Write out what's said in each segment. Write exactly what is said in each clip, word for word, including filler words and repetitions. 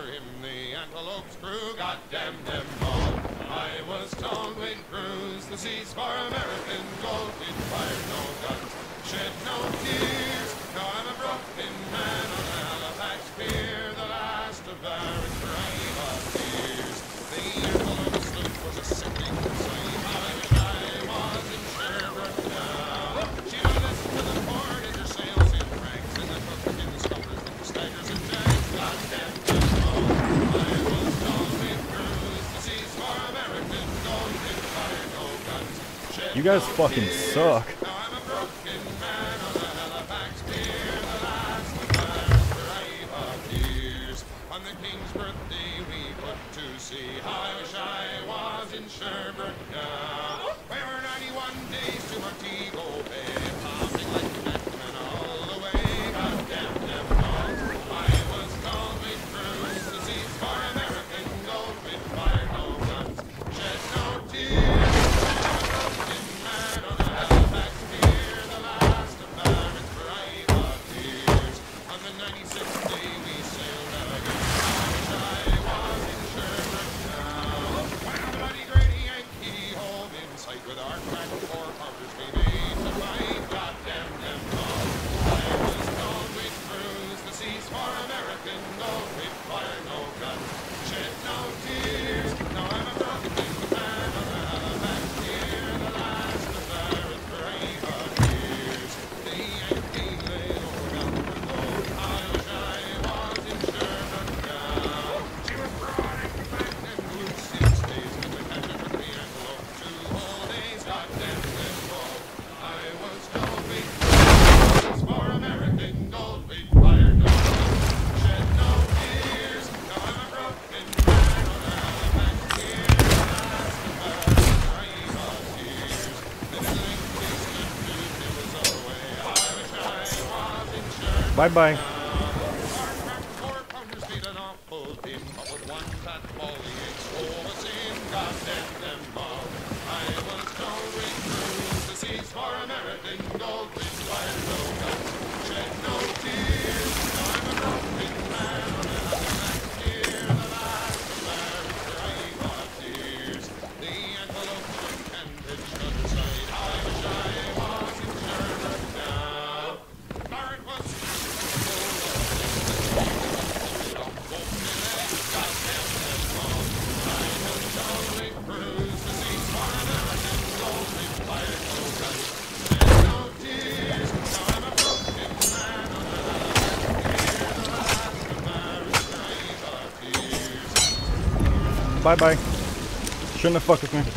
him the Antelope's crew, goddamn them all. I was told we'd cruise the seas for American gold. We'd fire no guns, shed no tears. Now I'm a broken man on a Halifax pier, the last of our privateers. The Antelope sloop was a sinking sight. I wish I was in Sherbrooke now. She would listen to the port as her sails in ranks, and the cook in the scuppers with the staggers and jacks. Goddamn them all. I was told we'd cruise the seas for American gold. We'd fire no guns, shed You guys no fucking tears. suck. Now I'm a broken man on the Halifax pier, the last of our privateers. On the King's birthday we put to sea. I wish I was in Sherbrooke now. We were ninety-one days to Montego Bay, popping like a madman all the way. Goddamn them all. I was told we'd cruise the seas for American gold. We'd fire no guns, shed no tears. Broken man on the Halifax pier, the last of our privateers. On the ninety-sixth day we sailed out again. I wish I was in Sherbrooke now. When a bloody great Yankee hove in sight with our crack four pounders we made to fight. Goddamn them all. I was told we'd cruise the seas for American gold. We'd fire no guns, shed no tears. Now I'm a broken man on the Halifax pier, the last of our privateers. The Yankee lay low down the road. I wish I was in Sherbrooke now. She was broad and compact and blue six days, but we had to put the Antelope two whole days. Goddamn them all. I was told we'd cruise for American gold. We'd fire no guns, shed no tears. Now I'm a broken man on the Halifax pier, the last of our privateers. The middling case lifted, it was all the way. I wish I was in Sherbrooke. Bye bye. Our crack four pounders made an awful din, but with one fat volley it stove us in. Goddamn them all. I was told we'd cruise the seas for American gold. We'd fire no guns, shed no tears. Now I'm a broken man on a Halifax pier, the last of our privateers. The Antelope shook and pitched other side. I wish I was in Sherbrooke now. For it was Bye bye. Shouldn't have fucked with me.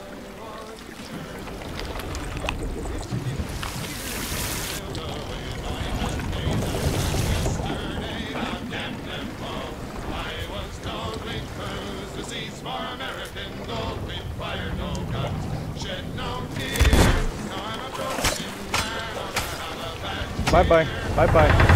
Bye bye. Bye bye.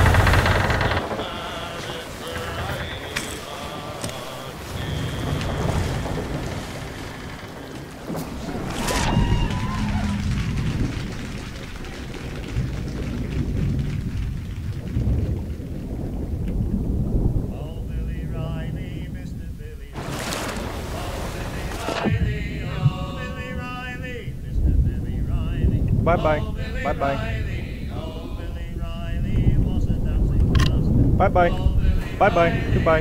Bye bye. Bye bye. Bye bye. Bye bye. Goodbye.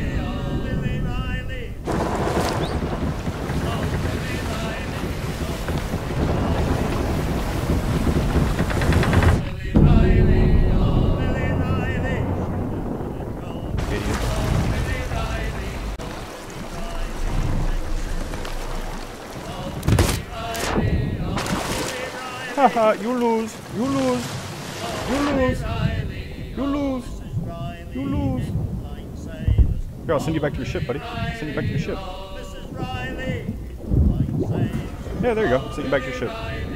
Haha, you lose. You lose. You lose. You lose. You lose. Here, I'll send you back to your ship, buddy. I'll send you back to your ship. Yeah, there you go. I'll send you back to your ship.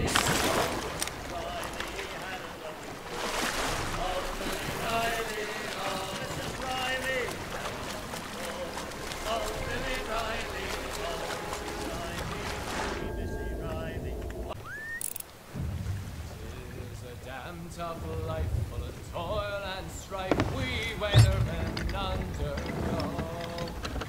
Tough life full of toil and strife, we weather and undergo.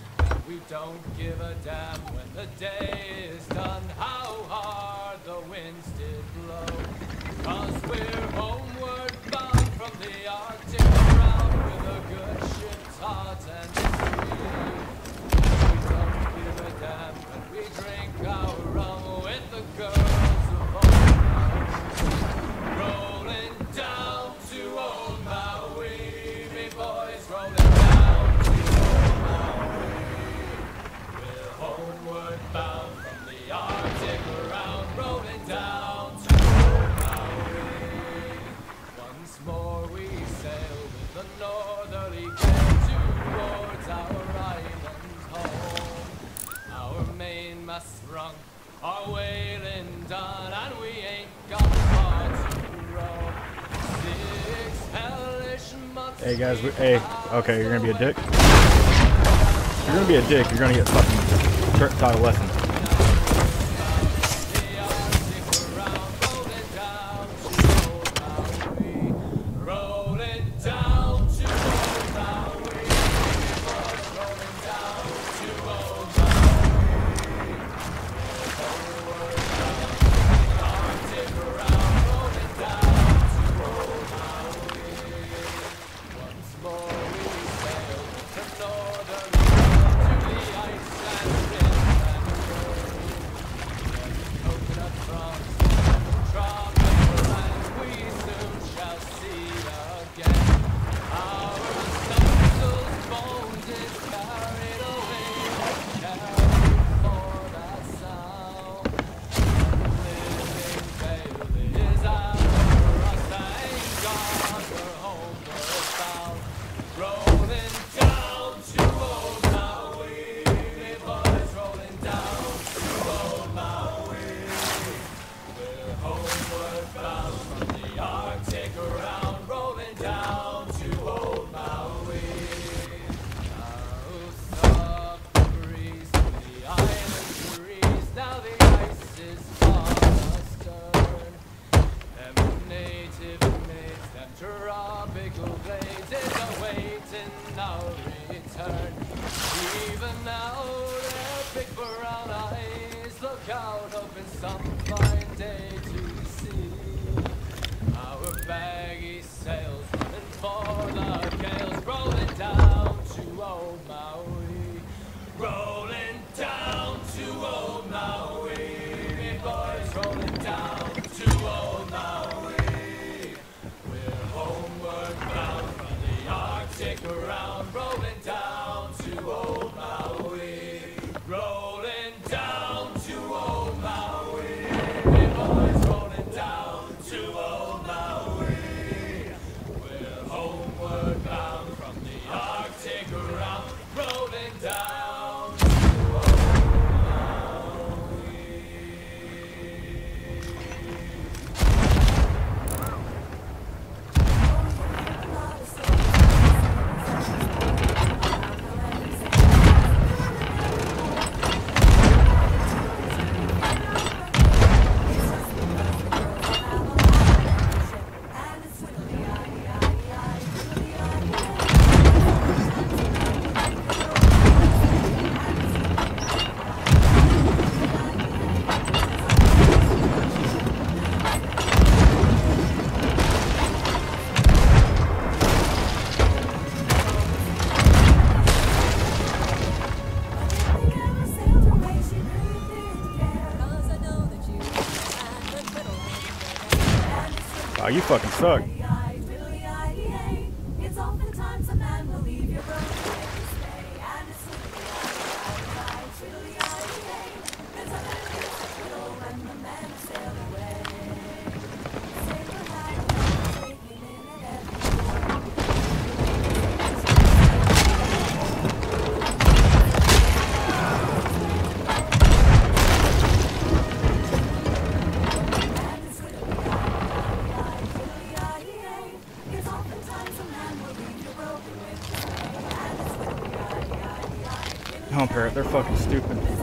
don't give a damn when the day is done how hard the winds did blow. Cause we're homeward bound from the Arctic around with a good ship taut and free. We don't give a damn when we drink our rum with the girls of old Maui. Rolling down to old Maui, me boys rolling down to old Maui. We're homeward bound from the Arctic around, rolling down to old Maui. Once more we sail with the northerly gale towards our island home. Our mainmast sprung, our whaling done, and we ain't got far to row. Six hellish months. Hey guys, we, hey, okay, you're gonna be a dick. You're gonna be a dick. You're gonna get fucking shirt taught a lesson. Oh, you fucking suck. Home parrot, they're fucking stupid.